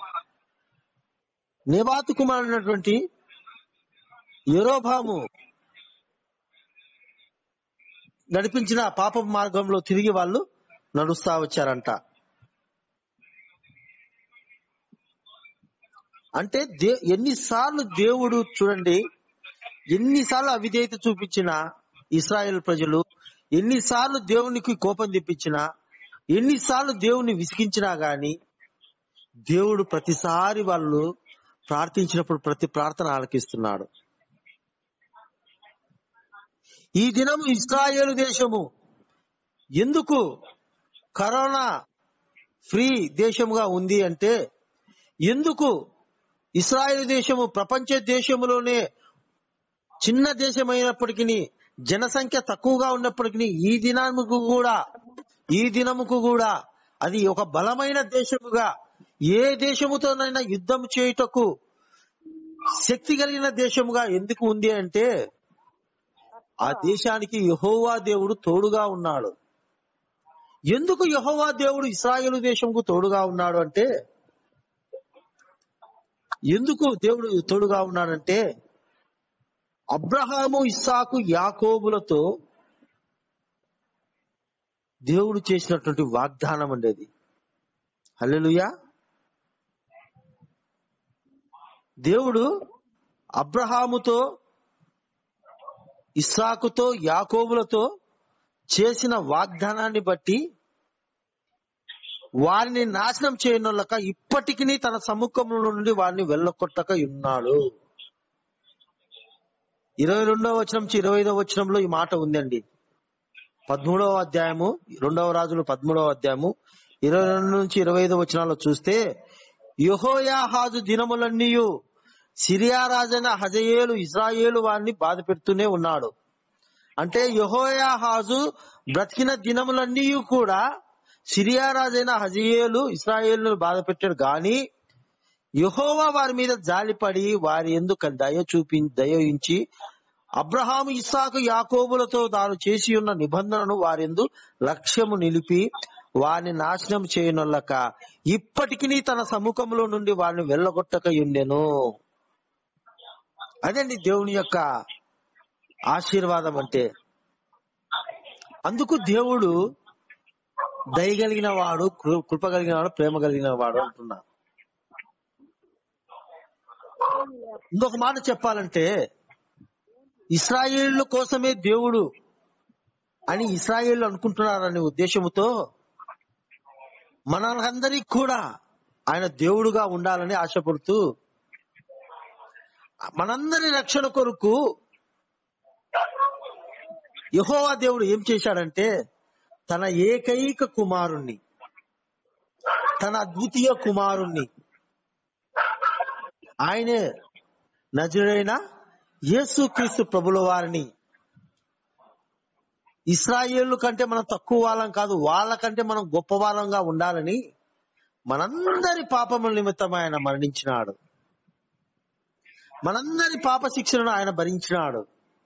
నెబాతు కుమారుడైనటువంటి యెరోబాము నడిపించిన పాప మార్గంలో తిరిగి వాళ్ళు నడుస్తా వచ్చారంట. అంటే దే ఎన్నిసార్లు దేవుడు చూడండి, ఎన్నిసార్లు అవిధేయత చూపించిన ఇశ్రాయేల్ ప్రజలు, ఎన్నిసార్లు దేవునికి కోపం తెప్పించినా, ఎన్నిసార్లు దేవుని విసిగించినా గాని దేవుడు ప్రతిసారి వాళ్ళు ప్రార్థించినప్పుడు ప్రతి ప్రార్థన ఆలకిస్తున్నాడు. ఈ దినం ఇశ్రాయేలు దేశము ఎందుకు కరోనా ఫ్రీ దేశముగా ఉంది అంటే, ఎందుకు ఇశ్రాయేలు దేశము ప్రపంచ దేశములోనే చిన్న దేశమైనప్పటికీ, జనసంఖ్య తక్కువగా ఉన్నప్పటికీ, ఈ దినముకు కూడా ఈ దినముకు కూడా అది ఒక బలమైన దేశముగా, ఏ దేశముతోనైనా యుద్ధం చేయుటకు శక్తి కలిగిన దేశముగా ఎందుకు ఉంది అంటే, ఆ దేశానికి యెహోవా దేవుడు తోడుగా ఉన్నాడు. ఎందుకు యెహోవా దేవుడు ఇశ్రాయేలు దేశంకు తోడుగా ఉన్నాడు అంటే, ఎందుకు దేవుడు తోడుగా ఉన్నాడంటే, అబ్రహాము, ఇస్సాకు, యాకోబులతో దేవుడు చేసినటువంటి వాగ్దానం ఉండేది. హల్లెలూయా. దేవుడు అబ్రహాముతో, ఇస్సాకుతో, యాకోబులతో చేసిన వాగ్దానాన్ని బట్టి వారిని నాశనం చేయనొల్లక ఇప్పటికీ తన సముఖంలో నుండి వారిని వెళ్ళకొట్టక ఉన్నాడు. ఇరవై రెండవ వచనం నుంచి ఇరవై ఐదవ వచనంలో ఈ మాట ఉందండి. పదమూడవ అధ్యాయము రెండవ రాజులు పదమూడవ అధ్యాయము ఇరవై రెండు నుంచి ఇరవై ఐదు వచనాల్లో చూస్తే, యెహోయాహాజు దినములన్నీయు సిరియా రాజైన హజయేలు ఇశ్రాయేలు వారిని బాధ పెడుతూనే ఉన్నాడు. అంటే యెహోయాహాజు బ్రతికిన దినములన్నీ కూడా సిరియా రాజైన హజయేలు ఇశ్రాయేలును బాధ పెట్టాడు. గాని యెహోవా వారి మీద జాలిపడి వారి యందు దయ చూపి దయించి అబ్రహాము ఇస్సాకు యాకోబులతో తాను చేసి ఉన్న నిబంధనను వారి యందు లక్ష్యము నిలిపి వారిని నాశనం చేయనొల్లక ఇప్పటికి తన సముఖంలో నుండి వారిని వెళ్ళగొట్టక ఉండెను. అదండి దేవుని యొక్క ఆశీర్వాదం అంటే. అందుకు దేవుడు దయగలిగిన వాడు, కృప కలిగిన వాడు, ప్రేమ కలిగిన వాడు అంటున్నా. ఇంకొక మాట చెప్పాలంటే, ఇశ్రాయేలు కోసమే దేవుడు అని ఇశ్రాయేలు అనుకుంటున్నారనే ఉద్దేశంతో మనందరికి కూడా ఆయన దేవుడుగా ఉండాలని ఆశపడుతూ మనందరి రక్షణ కొరకు యెహోవా దేవుడు ఏం చేశాడంటే తన ఏకైక కుమారుణ్ణి, తన అద్వితీయ కుమారుణ్ణి, ఆయనే నజరేయుడైన యేసుక్రీస్తు ప్రభుల వారిని, ఇశ్రాయేలు కంటే మనం తక్కువ వాళ్ళం కాదు, వాళ్ళకంటే మనం గొప్ప వాళ్ళంగా ఉండాలని మనందరి పాపముల నిమిత్తం ఆయన మరణించినాడు. మనందరి పాప శిక్షను ఆయన భరించినాడు.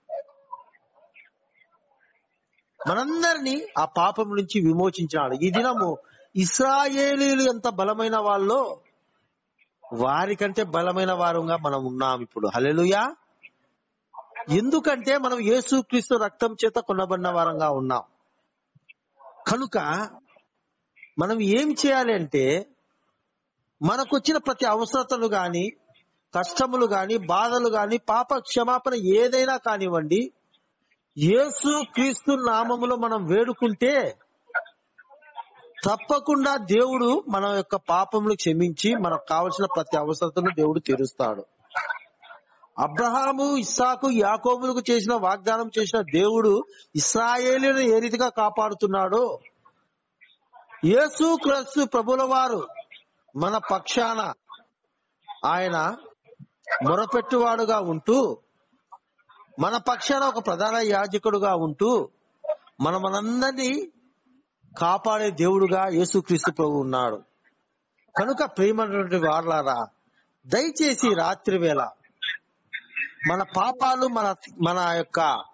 మనందరినీ ఆ పాపం నుంచి విమోచించినాడు. ఈ దినము ఇశ్రాయేలీలు ఎంత బలమైన వాళ్ళో వారికంటే బలమైన వారుగా మనం ఉన్నాం ఇప్పుడు. హల్లెలూయా. ఎందుకంటే మనం యేసుక్రీస్తు రక్తం చేత కొనబడిన వారంగా ఉన్నాం. కనుక మనం ఏం చేయాలి అంటే మనకు వచ్చిన ప్రతి అవసరతలు గాని, కష్టములు గాని, బాధలు గాని, పాప క్షమాపణ ఏదైనా కానివ్వండి, యేసుక్రీస్తు నామములో మనం వేడుకుంటే తప్పకుండా దేవుడు మన యొక్క పాపములు క్షమించి మనకు కావలసిన ప్రతి అవసరతను దేవుడు తీరుస్తాడు. అబ్రహాము, ఇస్సాకు, యాకోబులకు చేసిన వాగ్దానం చేసిన దేవుడు ఇశ్రాయేలును ఏ రీతిగా కాపాడుతున్నాడో, యేసుక్రీస్తు ప్రభుల వారు మన పక్షాన ఆయన మొరపెట్టువాడుగా ఉంటూ, మన పక్షాన ఒక ప్రధాన యాజకుడుగా ఉంటూ మన మనందరినీ కాపాడే దేవుడుగా యేసుక్రీస్తు ప్రభు ఉన్నాడు. కనుక ప్రియమైనటువంటి వారలారా, దయచేసి రాత్రి వేళ మన పాపాలు, మన మన యొక్క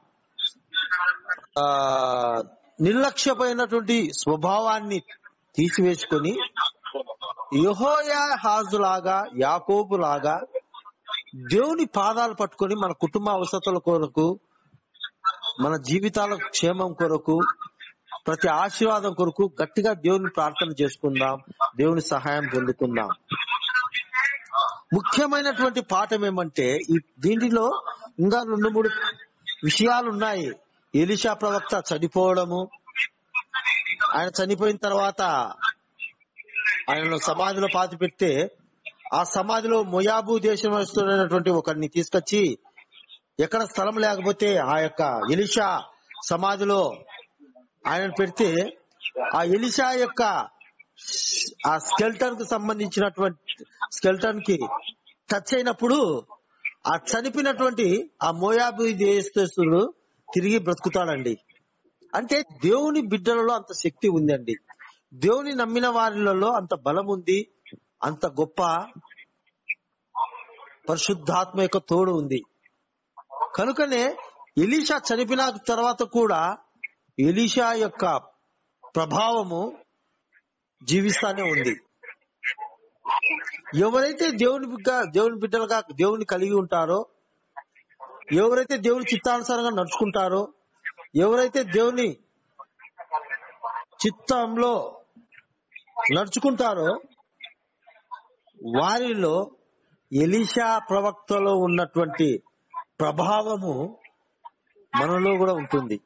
ఆ నిర్లక్ష్యమైనటువంటి స్వభావాన్ని తీసివేసుకొని యెహోయాహాజు లాగా, యాకోబు లాగా దేవుని పాదాలు పట్టుకొని మన కుటుంబ అవసరతల కొరకు, మన జీవితాల క్షేమం కొరకు, ప్రతి ఆశీర్వాదం కొరకు గట్టిగా దేవుని ప్రార్థన చేసుకుందాం, దేవుని సహాయం పొందుకుందాం. ముఖ్యమైనటువంటి పాఠం ఏమంటే ఈ దీనిలో ఇంకా రెండు మూడు విషయాలు ఉన్నాయి. ఎలీషా ప్రవక్త చనిపోవడము, ఆయన చనిపోయిన తర్వాత ఆయనను సమాధిలో పాతి పెడితే ఆ సమాధిలో మొయాబు దేశం వస్తున్నటువంటి ఒకరిని తీసుకొచ్చి, ఎక్కడ స్థలం లేకపోతే ఆ యొక్క ఎలీషా సమాధిలో ఆయన పెడితే ఆ ఎలీషా యొక్క ఆ స్కెల్టన్ కు సంబంధించినటువంటి స్కెల్టన్ కి టచ్ అయినప్పుడు ఆ చనిపోయినటువంటి ఆ మోయాబు దేశస్థుడు తిరిగి బ్రతుకుతాడండి. అంటే దేవుని బిడ్డలలో అంత శక్తి ఉందండి. దేవుని నమ్మిన వారిలో అంత బలం ఉంది, అంత గొప్ప పరిశుద్ధాత్మ యొక్క తోడు ఉంది. కనుకనే ఎలీషా చనిపోయిన తర్వాత కూడా ఎలీషా యొక్క ప్రభావము జీవిస్తానే ఉంది. ఎవరైతే దేవుని దేవుని బిడ్డలుగా దేవుని కలిగి ఉంటారో, ఎవరైతే దేవుని చిత్తానుసారంగా నడుచుకుంటారో, ఎవరైతే దేవుని చిత్తంలో నడుచుకుంటారో వారిలో ఎలీషా ప్రవక్తలో ఉన్నటువంటి ప్రభావము మనలో కూడా ఉంటుంది.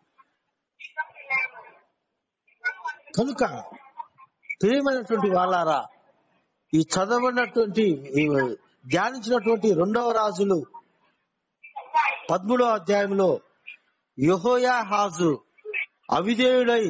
కనుక ప్రియమైనటువంటి వాళ్ళారా, ఈ చదవనటువంటి ధ్యానించినటువంటి రెండవ రాజులు పదమూడవ అధ్యాయంలో యెహోయాహాజు అవిధేయుడై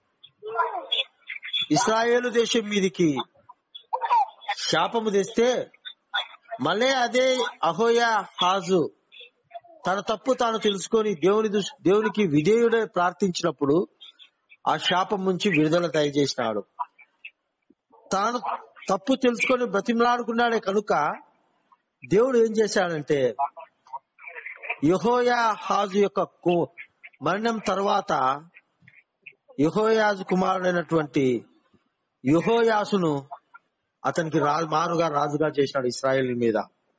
ఇశ్రాయేలు దేశం మీదికి శాపము తెస్తే మళ్ళీ అదే అహోయా హాజు తన తప్పు తాను తెలుసుకొని దేవుని దేవునికి విధేయుడై ప్రార్థించినప్పుడు ఆ శాపం నుంచి విడుదల దయచేసినాడు. తాను తప్పు తెలుసుకొని బ్రతిమలాడుకున్నాడే కనుక దేవుడు ఏం చేశాడంటే యెహోయా హాజు యొక్క మరణం తర్వాత యెహోయాజు కుమారుడైనటువంటి యెహోయాసును అతనికి రాజు మారుగా రాజుగా చేశాడు ఇశ్రాయేలు మీద.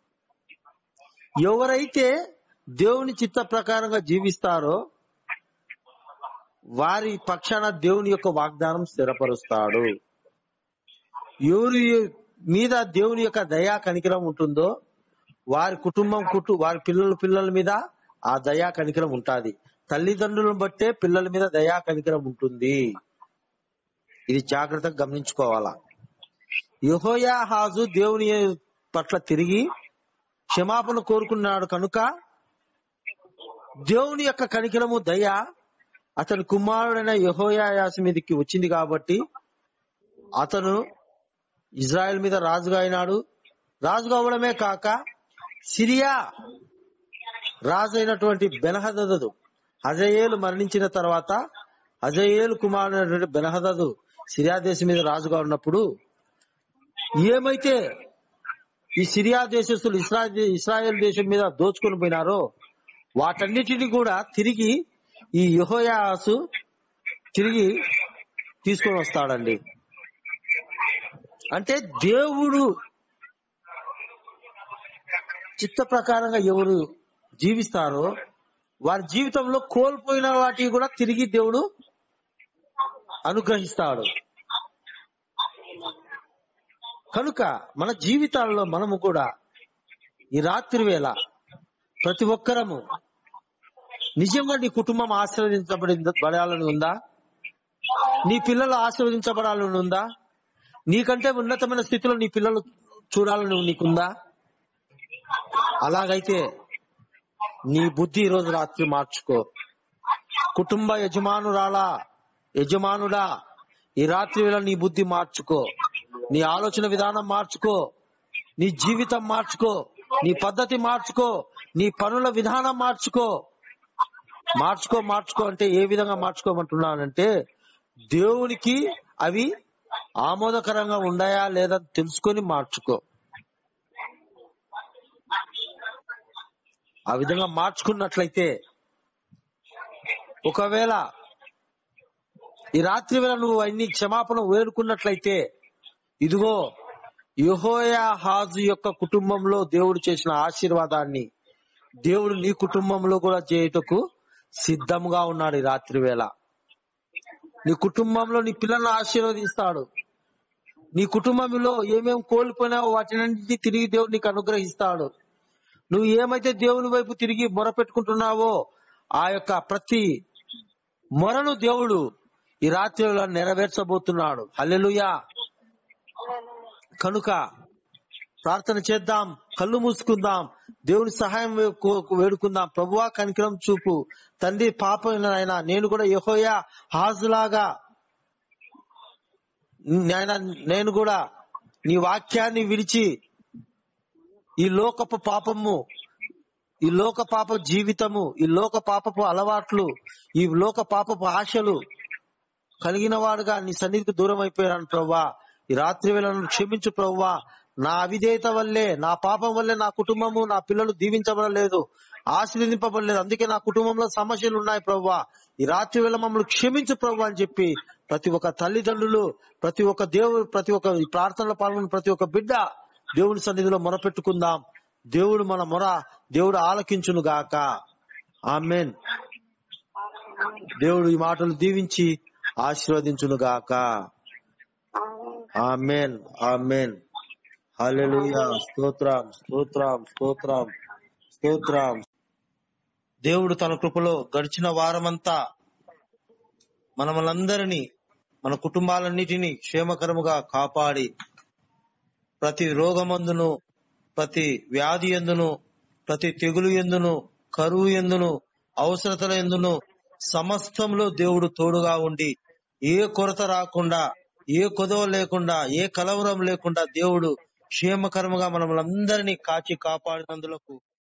ఎవరైతే దేవుని చిత్త ప్రకారంగా జీవిస్తారో వారి పక్షాన దేవుని యొక్క వాగ్దానం స్థిరపరుస్తాడు. ఎవరి మీద దేవుని యొక్క దయా కనికరం ఉంటుందో వారి కుటుంబం కుటు వారి పిల్లల పిల్లల మీద ఆ దయా కనికరం ఉంటుంది. తల్లిదండ్రులను బట్టే పిల్లల మీద దయా కనికరం ఉంటుంది. ఇది జాగ్రత్తగా గమనించుకోవాలా. యెహోయాహాజు దేవుని పట్ల తిరిగి క్షమాపణ కోరుకున్నాడు కనుక దేవుని యొక్క కనికరము దయ అతని కుమారుడైన యెహోయాయాసు మీదకి వచ్చింది కాబట్టి అతను ఇజ్రాయెల్ మీద రాజుగా అయినాడు. రాజుగా అవడమే కాక సిరియా రాజు అయినటువంటి బెన్హదదు హజయేలు మరణించిన తర్వాత హజయేలు కుమారుడైనటువంటి బెన్హదదు సిరియా దేశం మీద రాజుగా ఉన్నప్పుడు ఏమైతే ఈ సిరియా దేశస్తులు ఇస్రా ఇస్రాయేల్ దేశం మీద దోచుకొని పోయినారో వాటన్నిటిని కూడా తిరిగి ఈ యెహోయాసు తిరిగి తీసుకొని వస్తాడండి. అంటే దేవుడు చిత్త ప్రకారంగా ఎవరు జీవిస్తారో వారి జీవితంలో కోల్పోయిన వాటిని కూడా తిరిగి దేవుడు అనుగ్రహిస్తాడు. కనుక మన జీవితాల్లో మనము కూడా ఈ రాత్రి వేళ ప్రతి ఒక్కరము నిజంగా నీ కుటుంబం ఆశీర్వదించబడి పడాలని ఉందా? నీ పిల్లలు ఆశీర్వదించబడాలని ఉందా? నీకంటే ఉన్నతమైన స్థితిలో నీ పిల్లలు చూడాలని నీకుందా? అలాగైతే నీ బుద్ధి ఈ రోజు రాత్రి మార్చుకో. కుటుంబ యజమానురాలా యజమానుడా ఈ రాత్రి వేళ నీ బుద్ధి మార్చుకో. నీ ఆలోచన విధానం మార్చుకో. నీ జీవితం మార్చుకో. నీ పద్ధతి మార్చుకో. నీ పనుల విధానం మార్చుకో. మార్చుకో మార్చుకో అంటే ఏ విధంగా మార్చుకోమంటున్నానంటే దేవునికి అవి ఆమోదకరంగా ఉన్నాయా లేదా తెలుసుకొని మార్చుకో. ఆ విధంగా మార్చుకున్నట్లయితే ఒకవేళ ఈ రాత్రి వేళ నువ్వు అన్ని క్షమాపణ వేడుకున్నట్లయితే ఇదిగో యెహోయాహాజు యొక్క కుటుంబంలో దేవుడు చేసిన ఆశీర్వాదాన్ని దేవుడు నీ కుటుంబంలో కూడా చేయుటకు సిద్ధంగా ఉన్నాడు. ఈ రాత్రి వేళ నీ కుటుంబంలో నీ పిల్లలను ఆశీర్వదిస్తాడు. నీ కుటుంబంలో ఏమేమి కోల్పోయినావో వాటిని తిరిగి దేవుడు నీకు అనుగ్రహిస్తాడు. నువ్వు ఏమైతే దేవుని వైపు తిరిగి మొర పెట్టుకుంటున్నావో ఆ యొక్క ప్రతి మొరను దేవుడు ఈ రాత్రి వేళ నెరవేర్చబోతున్నాడు. హల్లెలూయా. కనుక ప్రార్థన చేద్దాం, కళ్ళు మూసుకుందాం, దేవుని సహాయం వేడుకుందాం. ప్రభువా కనికరం చూపు తండ్రి, పాపైనా నేను కూడా యెహోయా హాజులాగా నేను కూడా నీ వాక్యాన్ని విడిచి ఈ లోకపు పాపము, ఈ లోక పాప జీవితము, ఈ లోక పాపపు అలవాట్లు, ఈ లోక పాపపు ఆశలు కలిగిన వాడుగా నీ సన్నిధికి దూరం అయిపోయాను ప్రభువా. ఈ రాత్రి వేళ క్షమించు ప్రభువా. నా అవిధేయత వల్లే, నా పాపం వల్లే నా కుటుంబము నా పిల్లలు దీవించబడలేదు, ఆశీర్వదింపబడలేదు. అందుకే నా కుటుంబంలో సమస్యలు ఉన్నాయి ప్రభువా. ఈ రాత్రి వేళ మమ్మల్ని క్షమించు ప్రభువా అని చెప్పి ప్రతి ఒక్క తల్లిదండ్రులు, ప్రతి ఒక్క దేవుడు, ప్రతి ఒక్క ప్రార్థనలో పాల్గొన్న ప్రతి ఒక్క బిడ్డ దేవుని సన్నిధిలో మొరపెట్టుకుందాం. దేవుడు మన మొర దేవుడు ఆలకించును గాక. ఆమేన్. దేవుడు ఈ మాటలు దీవించి ఆశీర్వదించును గాక. ఆమేన్ ఆమేన్. హల్లెలూయా. స్తోత్రం స్తోత్రం స్తోత్రం స్తోత్రం. దేవుడు తన కృపలో గడిచిన వారమంతా మనమలందరినీ మన కుటుంబాలన్నిటినీ క్షేమకరముగా కాపాడి ప్రతి రోగమందును, ప్రతి వ్యాధి ఎందును, ప్రతి తెగులు ఎందును, కరువు ఎందును, అవసరతల ఎందును, సమస్తంలో దేవుడు తోడుగా ఉండి ఏ కొరత రాకుండా, ఏ కొదవ లేకుండా, ఏ కలవరం లేకుండా దేవుడు క్షేమకరముగా మనల్ని అందరినీ కాచి కాపాడినందులకు